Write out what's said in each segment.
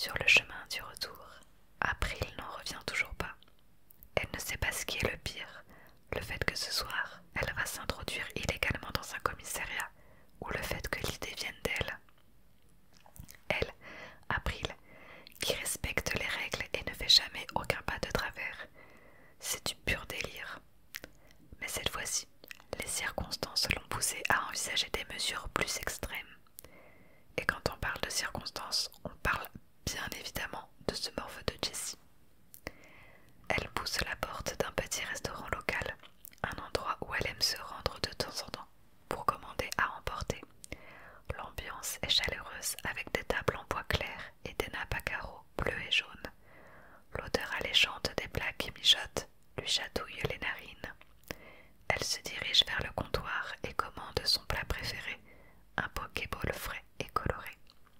Sur le chemin du retour, April n'en revient toujours pas. Elle ne sait pas ce qui est le pire, le fait que ce soir, elle va s'introduire illégalement dans un commissariat, ou le fait que l'idée vienne d'elle. Elle, April, qui respecte les règles et ne fait jamais aucun pas de travers. C'est du pur délire. Mais cette fois-ci, les circonstances l'ont poussée à envisager des mesures plus extrêmes. Et quand on parle de circonstances, on parle bien évidemment de ce morveux de Jessie. Elle pousse la porte d'un petit restaurant local, un endroit où elle aime se rendre de temps en temps pour commander à emporter. L'ambiance est chaleureuse avec des tables en bois clair et des nappes à carreaux bleus et jaunes. L'odeur alléchante des plats qui mijotent lui chatouille les narines. Elle se dirige vers le comptoir et commande son plat préféré, un pokéball frais et coloré.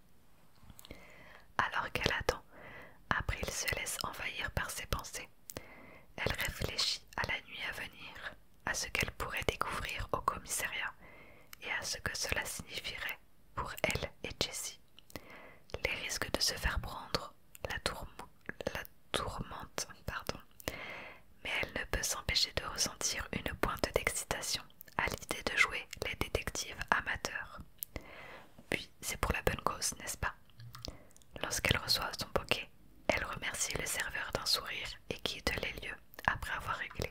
Alors qu'elle attend, April se laisse envahir par ses pensées. Elle réfléchit à la nuit à venir, à ce qu'elle pourrait découvrir au commissariat et à ce que cela signifierait pour elle et Jessie. Les risques de se faire prendre, la tourmente, mais elle ne peut s'empêcher de ressentir une pointe d'excitation à l'idée de jouer les détectives amateurs. Puis c'est pour la bonne cause, n'est-ce pas? Lorsqu'elle reçoit son poké, elle remercie le serveur d'un sourire et quitte les lieux après avoir réglé.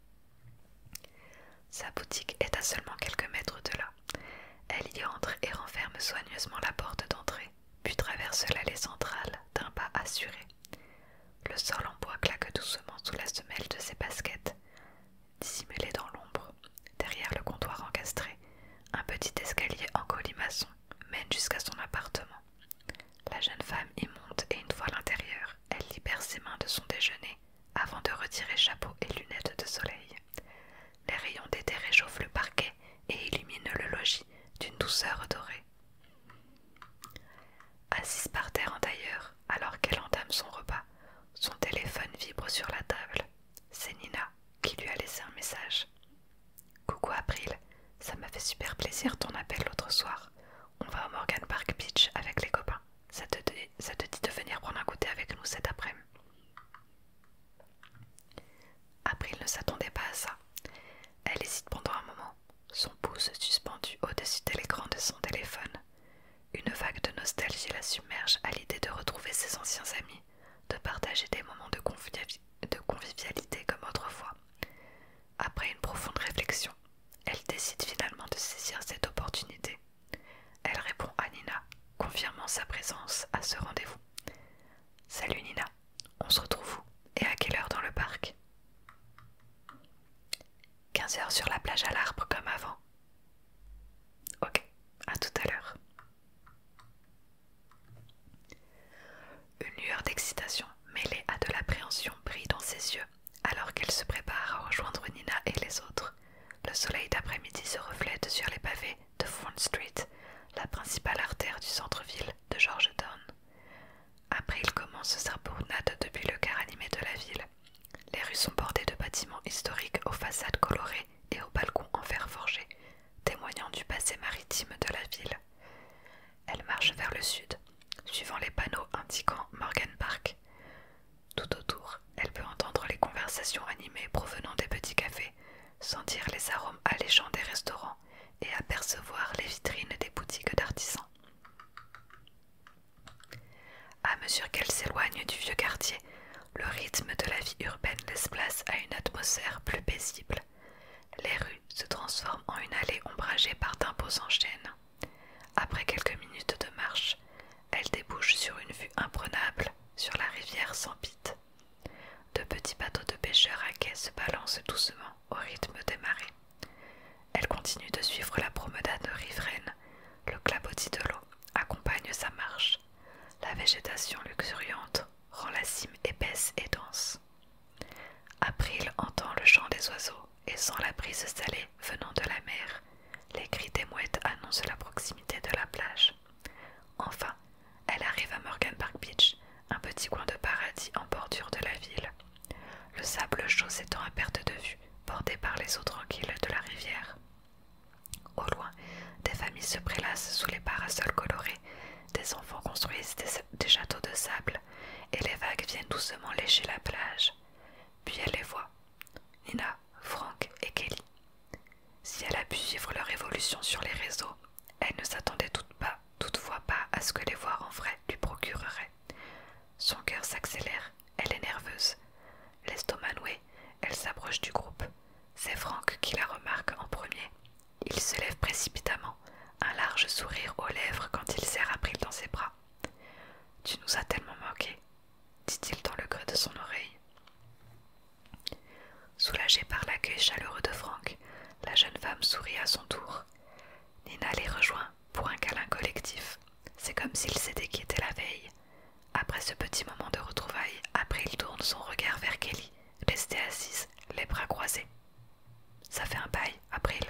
Sa boutique est à seulement quelques mètres de là. Elle y entre et renferme soigneusement la porte d'entrée, puis traverse l'allée centrale d'un pas assuré. Le sol en bois claque doucement sous la semelle de ses baskets. Dissimulé dans l'ombre, derrière le comptoir encastré, un petit escalier en colimaçon mène jusqu'à son appartement. La jeune femme y monte et une fois à l'intérieur, elle libère ses mains de son déjeuner avant de retirer chapeau et lunettes de soleil. Les rayons d'été réchauffent le parquet et illuminent le logis d'une douceur dorée. Assise par terre en tailleur, alors qu'elle entame son repas, son téléphone vibre sur la table. C'est Nina qui lui a laissé un message. « Coucou April, ça m'a fait super plaisir ton appel l'autre soir. On va au Morgan Park Beach avec les copains. Ça te dit de venir prendre un goûter avec nous cet après-midi. » April ne s'attendait pas à ça. Elle hésite pendant un moment, son pouce suspendu au-dessus de l'écran de son téléphone. Une vague de nostalgie la submerge à l'idée de retrouver ses anciens amis, de partager des moments de convivialité comme autrefois. Après une profonde réflexion, elle décide finalement de saisir cette opportunité. Elle répond à Nina, confirmant sa présence à ce rendez-vous. « Salut Nina, on se retrouve où et à quelle heure dans le parc ?» 15h sur la plage à l'arbre comme avant. Ok, à tout à l'heure. Une lueur d'excitation mêlée à de l'appréhension brille dans ses yeux alors qu'elle se prépare à rejoindre Nina et les autres. Le soleil d'après-midi se reflète sur les pavés de Front Street, la principale artère du centre-ville de Georgetown. April commence sa promenade depuis le quart animé de la ville. Les rues sont bordées de bâtiments historiques aux façades colorées et aux balcons en fer forgé, témoignant du passé maritime de la ville. Elle marche vers le sud, suivant les panneaux indiquant Morgan Park. Tout autour, elle peut entendre les conversations animées provenant des petits cafés, sentir les arômes alléchants des restaurants et apercevoir les vitrines des boutiques d'artisans. À mesure qu'elle s'éloigne du vieux quartier, le rythme de la vie urbaine laisse place à une atmosphère plus paisible. Les rues se transforment en une allée ombragée par d'imposants chênes. Après quelques minutes de marche, elle débouche sur une vue imprenable sur la rivière Sanpete. De petits bateaux de pêcheurs à quai se balancent doucement au rythme des marées. Elle continue de suivre la promenade riveraine comme s'ils s'étaient quittés la veille. Après ce petit moment de retrouvailles, April tourne son regard vers Kelly, restée assise, les bras croisés. Ça fait un bail, April.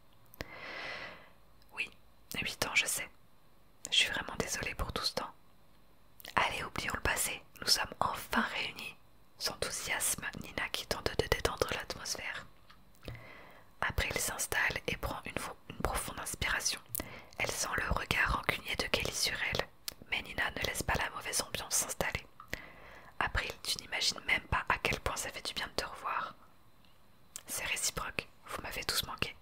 Oui, 8 ans, je sais. Je suis vraiment désolée pour tout ce temps. Allez, oublions le passé, nous sommes enfin réunis. S'enthousiasme Nina qui tente de détendre l'atmosphère. April s'installe et prend une profonde inspiration. Elle sent le regard rancunier de Kelly sur elle, mais Nina ne laisse pas la mauvaise ambiance s'installer. April, tu n'imagines même pas à quel point ça fait du bien de te revoir. C'est réciproque, vous m'avez tous manqué.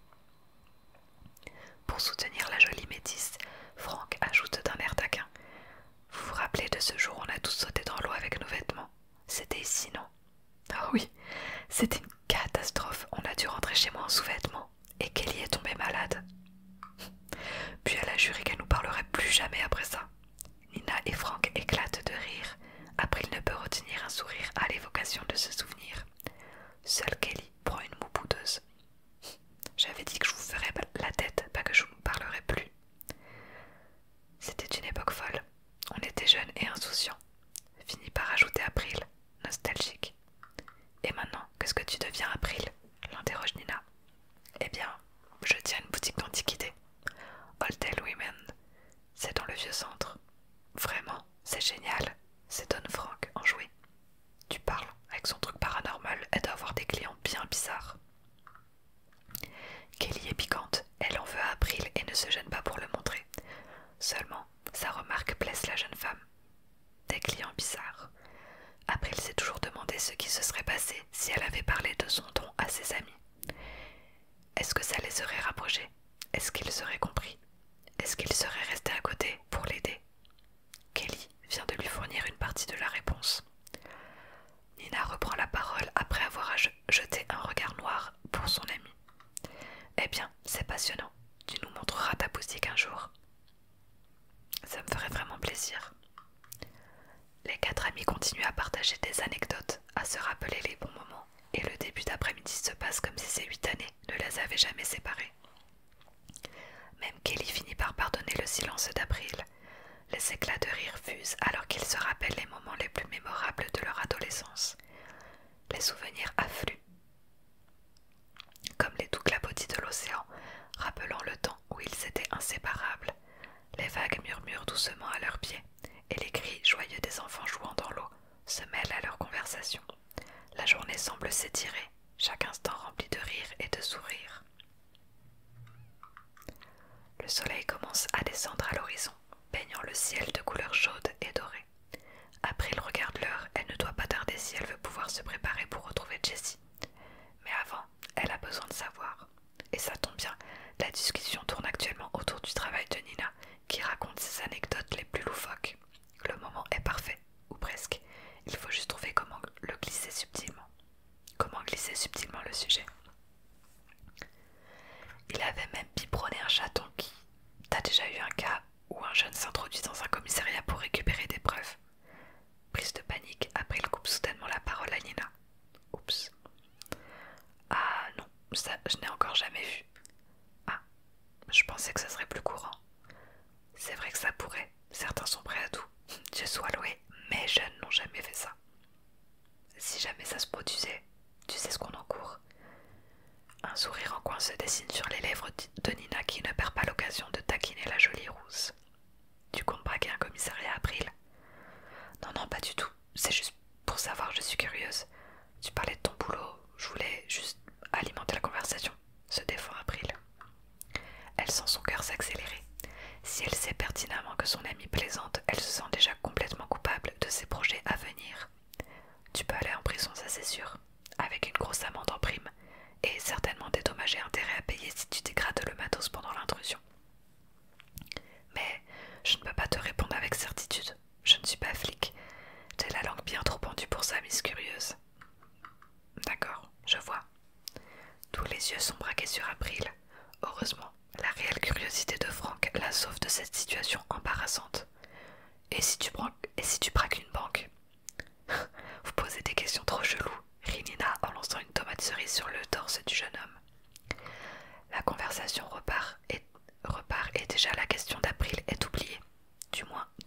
Pour soutenir la jolie métisse, Frank ajoute d'un air taquin. Vous vous rappelez de ce jour où on a tous sauté dans l'eau avec nos vêtements? C'était ici, non? Ah oui, c'était une catastrophe. On a dû rentrer chez moi en sous-vêtements. Et Kelly est tombée malade. Puis elle a juré qu'elle nous parlerait plus jamais après ça. Nina et Frank éclatent de rire. April ne peut retenir un sourire à l'évocation de ce souvenir. Seule Kelly prend une moue boudeuse. J'avais dit que je vous ferais la tête, pas que je vous parlerais plus. C'était une époque folle. On était jeunes et insouciants. Finit par ajouter April, nostalgique. Et maintenant, qu'est-ce que tu deviens, April? L'interroge Nina. Eh bien, je tiens une boutique d'antiquités. Hotel Women. C'est dans le vieux centre. Vraiment, c'est génial, s'étonne Frank, enjoué. Tu parles, avec son truc paranormal, elle doit avoir des clients bien bizarres. Kelly est piquante, elle en veut à April et ne se gêne pas pour le montrer. Seulement, sa remarque blesse la jeune femme. Des clients bizarres. April s'est toujours demandé ce qui se serait passé si elle avait parlé de son don à ses amis. Est-ce que ça les aurait rapprochés? Est-ce qu'ils auraient compris? Est-ce qu'ils seraient restés à côté pour l'aider? Kelly vient de lui fournir une partie de la réponse. Nina reprend la parole après avoir jeté un regard noir pour son ami. Eh bien, c'est passionnant. Tu nous montreras ta boutique un jour. Ça me ferait vraiment plaisir. Les 4 amis continuent à partager des anecdotes, à se rappeler les bons moments, et le début d'après-midi se passe comme si ces 8 années ne les avaient jamais séparés. Même Kelly finit par pardonner le silence d'April. Les éclats de rire fusent alors qu'ils se rappellent les moments les plus mémorables de leur adolescence. Les souvenirs affluent, comme les doux clapotis de l'océan, rappelant le temps où ils étaient inséparables. Les vagues murmurent doucement à leurs pieds, et les cris joyeux des enfants jouant dans l'eau se mêlent à leur conversation. La journée semble s'étirer, chaque instant rempli de rires et de sourires. Le soleil commence à descendre à l'horizon, baignant le ciel de couleurs chaudes et dorées. Après, il regarde l'heure, elle ne doit pas tarder si elle veut pouvoir se préparer pour retrouver Jessie. Mais avant, elle a besoin de savoir. Et ça tombe bien, la discussion tourne actuellement autour du travail de Nina, qui raconte ses anecdotes les plus loufoques. Le moment est parfait, ou presque. Il faut juste trouver comment le glisser subtilement. Comment glisser subtilement le sujet. Il avait même biberonné un chaton qui... T'as déjà eu un cas où un jeune s'introduit dans un commissariat pour récupérer des preuves? Prise de panique, April coupe soudainement la parole à Nina. Oups. Ah non, ça je n'ai encore jamais vu. Ah, je pensais que ça serait plus courant. C'est vrai que ça pourrait, certains sont prêts à tout. Dieu soit loué, mes jeunes n'ont jamais fait ça. Si jamais ça se produisait, tu sais ce qu'on encourt. Un sourire en coin se dessine sur les lèvres de Nina qui ne perd pas l'occasion de taquiner la jolie rousse. Tu comptes braquer un commissariat, April? Non, non, pas du tout. C'est juste pour savoir, je suis curieuse. Tu parlais de ton boulot, je voulais juste alimenter la conversation. Se défend April. Elle sent son cœur s'accélérer. Si elle sait pertinemment que son amie plaisante, elle se sent déjà complètement coupable de ses projets à venir. Tu peux aller en prison, ça c'est sûr, avec une grosse amende en prime, et certainement des dommages et intérêts à payer si tu dégrades le matos pendant l'intrusion. Mais je ne peux pas te répondre avec certitude. Je ne suis pas flic. J'ai la langue bien trop pendue pour ça, Miss Curieuse. D'accord, je vois. Tous les yeux sont braqués sur April. Heureusement, la réelle curiosité de Frank la sauve de cette situation embarrassante. Et si tu braques une banque? Vous posez des questions trop cheloues, rit Nina en lançant une tomate cerise sur le torse du jeune homme. La conversation repart et déjà la question d'April est oubliée, du moins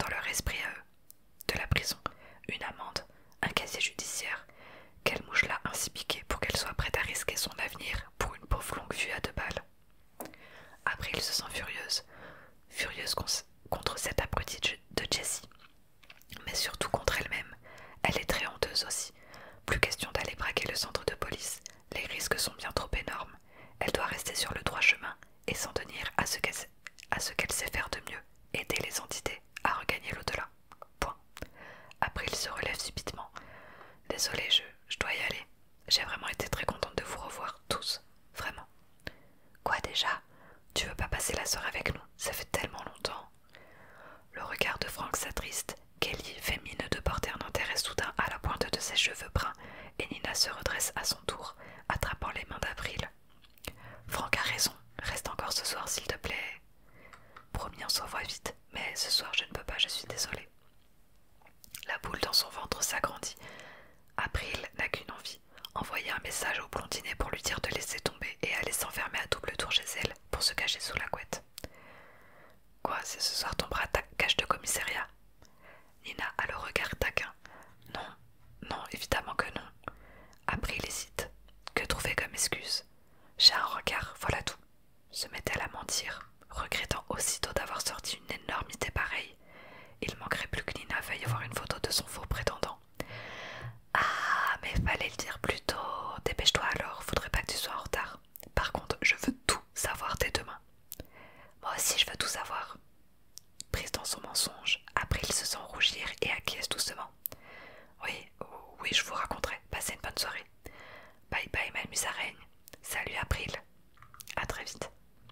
contre cette abrutie de Jessie, mais surtout contre elle-même. Elle est très honteuse aussi. Plus question d'aller braquer le centre de police. Les risques sont bien trop énormes. Elle doit rester sur le droit chemin et s'en tenir à ce qu'elle sait faire de mieux, aider les entités à regagner l'au-delà. Point. Après, il se relève subitement. Désolée, je dois y aller. J'ai vraiment été très contente de vous revoir tous. Vraiment. Quoi déjà? Tu veux pas passer la soirée avec nous? Ça fait tellement longtemps. Le regard de Frank s'attriste. Kelly fait mine de porter un intérêt soudain à la pointe de ses cheveux bruns et Nina se redresse à son tour, attrapant les mains d'Avril. Frank a raison. Reste encore ce soir s'il te plaît. Promis, on s'envoie vite, mais ce soir je ne peux pas, je suis désolée. La boule dans son ventre s'agrandit. April n'a qu'une envie, envoyer un message au blondinet pour lui dire de laisser tomber et aller s'enfermer à double tour chez elle pour se cacher sous la couette. Quoi, c'est ce soir ton bras cache de commissariat? Nina a le regard taquin. Non, non, évidemment que non. April hésite. Que trouver comme excuse? J'ai un regard, voilà tout. Se met-elle à mentir, regrettant aussitôt d'avoir sorti une énormité pareille. Il manquerait plus que Nina veuille voir une photo de son faux prétendant. Ah, mais fallait le dire plus tôt. Dépêche-toi alors, faudrait pas que tu sois en retard. Par contre, je veux tout savoir dès demain. Moi aussi, je veux tout savoir. Prise dans son mensonge, April se sent rougir et acquiesce doucement. Oui, oui, je vous raconterai. Passez une bonne soirée. Bye bye, ma musaraigne. Salut April. À très vite.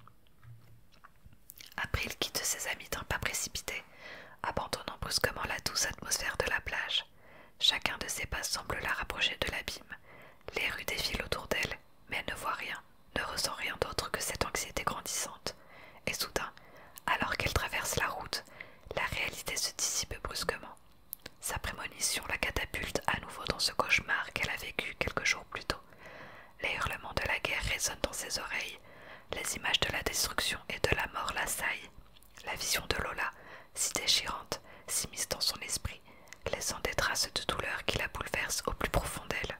April quitte ses amis d'un pas précipité, abandonnant brusquement la douce atmosphère de la plage. Chacun de ses pas semble la rapprocher de l'abîme. Les rues défilent autour d'elle, mais elle ne voit rien, ne ressent rien d'autre que cette anxiété grandissante. Et soudain, alors qu'elle traverse la route, la réalité se dissipe brusquement. Sa prémonition la catapulte à nouveau dans ce cauchemar qu'elle a vécu quelques jours plus tôt. Les hurlements de la guerre résonnent dans ses oreilles, les images de la destruction et de la mort l'assaillent. La vision de Lola, si déchirante, s'immisce dans son esprit, laissant des traces de douleur qui la bouleversent au plus profond d'elle.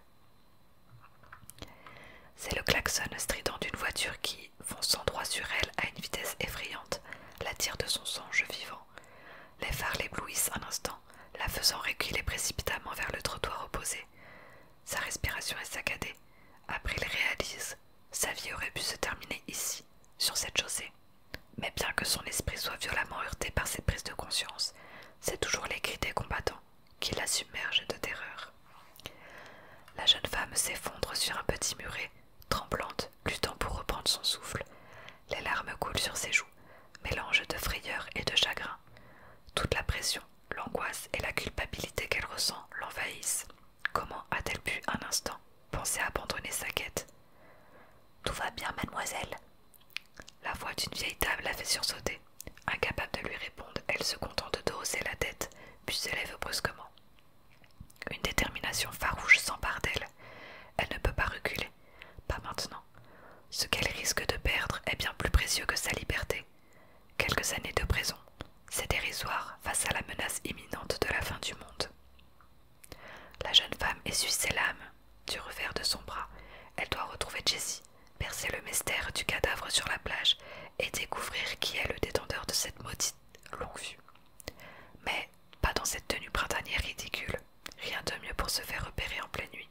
C'est le klaxon strident d'une voiture qui, fonçant droit sur elle à une vitesse effrayante, la tire de son songe vivant. Les phares l'éblouissent un instant, la faisant reculer précipitamment vers le trottoir opposé. Sa respiration est saccadée. Après, il réalise, sa vie aurait pu se terminer ici, sur cette chaussée. Mais bien que son esprit soit violemment heurté par cette prise de conscience, c'est toujours les cris des combattants qui la submergent de terreur. La jeune femme s'effondre sur un petit muret, tremblante, luttant pour reprendre son souffle. Les larmes coulent sur ses joues, mélange de frayeur et de chagrin. Toute la pression, l'angoisse et la culpabilité qu'elle ressent l'envahissent. Comment a-t-elle pu, un instant, penser à abandonner sa quête? Tout va bien, mademoiselle. La voix d'une vieille dame la fait sursauter. Incapable de lui répondre, elle se contente de hausser la tête, puis s'élève brusquement. Une détermination farouche s'empare d'elle. Elle ne peut pas reculer, pas maintenant. Ce qu'elle risque de perdre est bien plus précieux que sa liberté. Quelques années de prison, c'est dérisoire face à la menace imminente de la fin du monde. La jeune femme essuie ses lames. Du revers de son bras, elle doit retrouver Jessie, percer le mystère du cadavre sur la plage et découvrir qui est le détenteur de cette maudite longue-vue. Mais pas dans cette tenue printanière ridicule, rien de mieux pour se faire repérer en pleine nuit.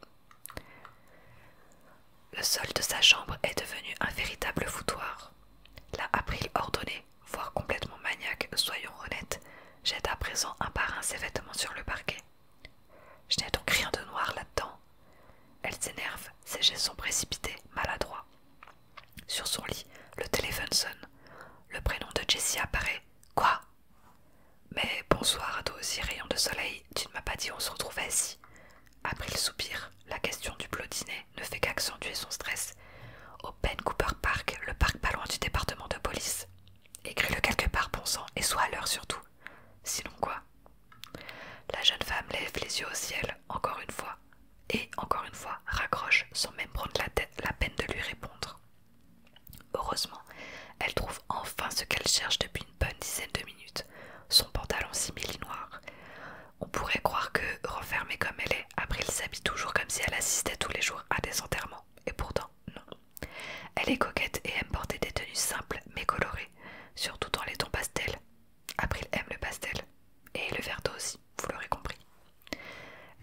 Le sol de sa chambre est devenu un véritable foutoir. La April ordonnée, voire complètement maniaque, soyons honnêtes, jette à présent un par un ses vêtements sur le parquet. Je n'ai donc rien de noir là-dedans. Elle s'énerve, ses gestes sont précipités, maladroits. Sur son lit, le téléphone sonne. Le prénom de Jessie apparaît. Quoi? Mais bonsoir à toi aussi, rayon de soleil, tu ne m'as pas dit où on se retrouvait ici. April soupire. La question du blondinet ne fait qu'accentuer son stress. Au Ben Cooper Park, le parc pas loin du département de police. Écris-le quelque part, bon sang, et sois à l'heure surtout. Sinon quoi? La jeune femme lève les yeux au ciel, encore une fois, et encore une fois raccroche sans même prendre la peine de lui répondre. Heureusement, elle trouve enfin ce qu'elle cherche depuis une bonne dizaine de minutes, son pantalon simili noir. On pourrait croire que, renfermée comme elle est, April s'habille toujours comme si elle assistait tous les jours à des enterrements, et pourtant, non. Elle est coquette et aime porter des tenues simples mais colorées, surtout dans les tons pastels. April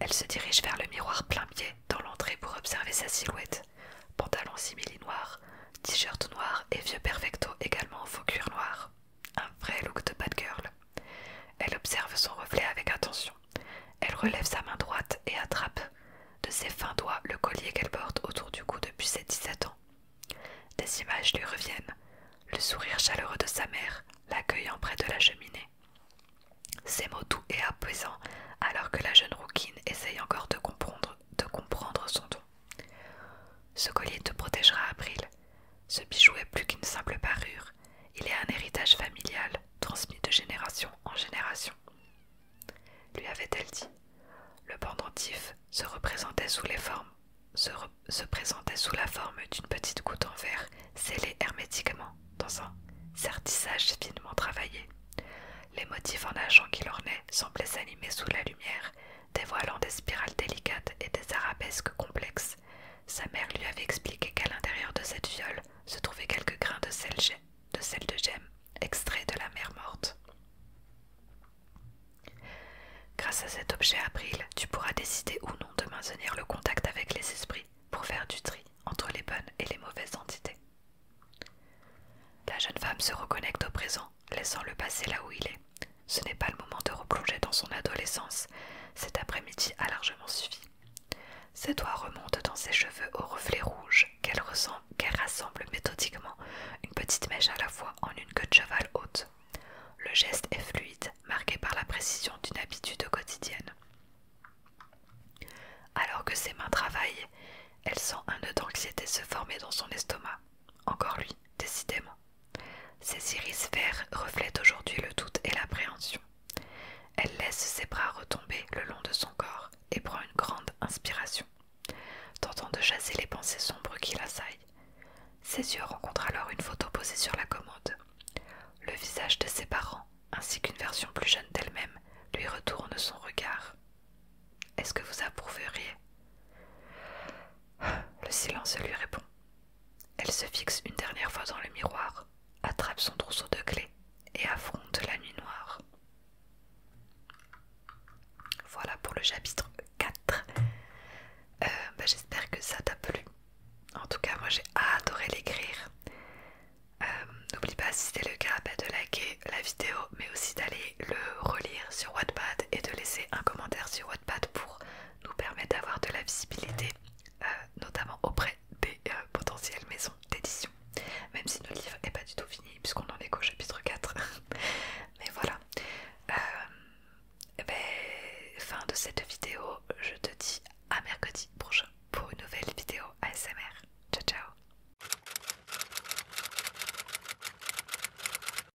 Elle se dirige vers le miroir plein pied dans l'entrée pour observer sa silhouette. Pantalon simili noir, t-shirt noir et vieux perfecto également en faux cuir noir. Un vrai look de bad girl. Elle observe son reflet avec attention. Elle relève sa main droite et attrape de ses fins doigts le collier qu'elle porte autour du cou depuis ses 17 ans. Des images lui reviennent. Le sourire chaleureux de sa mère, l'accueillant près de la cheminée. Ses mots doux et apaisants alors que la jeune rouquine essaye encore de comprendre son don. Ce collier te protégera, April. Ce bijou est plus qu'une simple parure. Il est un héritage familial, transmis de génération en génération. Lui avait-elle dit. Le pendentif se présentait sous la forme d'une petite goutte en verre scellée hermétiquement dans un sertissage finement travaillé. Les motifs en argent qui l'ornaient semblaient s'animer sous la lumière, dévoilant des spirales délicates et des arabesques complexes. Sa mère lui avait expliqué qu'à l'intérieur de cette fiole se trouvaient quelques grains de sel de gemme, extraits de la mer morte. Grâce à cet objet April, tu pourras décider ou non de maintenir le contact avec les esprits pour faire du tri entre les bonnes et les mauvaises entités. La jeune femme se reconnecte au présent, laissant le passé là où il est. Ce n'est pas le moment de replonger dans son adolescence. Cet après-midi a largement suffi. Ses doigts remontent dans ses cheveux aux reflets rouges qu'elle rassemble méthodiquement, une petite mèche à la fois en une queue de cheval haute. Le geste est fluide, marqué par la précision d'une habitude quotidienne. Alors que ses mains travaillent, elle sent un nœud d'anxiété se former dans son estomac. Encore lui, décidément. Ses iris verts reflètent aujourd'hui le doute et l'appréhension. Elle laisse ses bras retomber le long de son corps et prend une grande inspiration, tentant de chasser les pensées sombres qui l'assaillent. Ses yeux rencontrent alors une photo posée sur la commode. Le visage de ses parents, ainsi qu'une version plus jeune d'elle-même, lui retournent son regard. Est-ce que vous approuveriez? Le silence lui répond. Elle se fixe une dernière fois dans le miroir, attrape son trousseau de clés et affronte la nuit noire. Voilà pour le chapitre